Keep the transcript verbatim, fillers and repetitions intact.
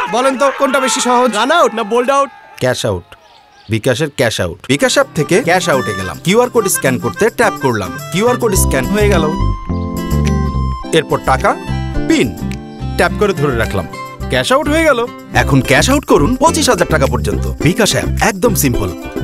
বলেন তো কোনটা বেশি সহজ? রান আউট না বোল্ড আউট? Cash out. বিকাশের ক্যাশ আউট। বিকাশ অ্যাপ থেকে ক্যাশ আউটে গেলাম, কিউআর কোড স্ক্যান করতে ট্যাপ করলাম, কিউআর কোড স্ক্যান হয়ে গেল। এরপর টাকা পিন ট্যাপ করে ধরে রাখলাম, ক্যাশ আউট হয়ে গেল। এখন ক্যাশ আউট করুন পঁচিশ হাজার টাকা পর্যন্ত। বিকাশ অ্যাপ একদম সিম্পল।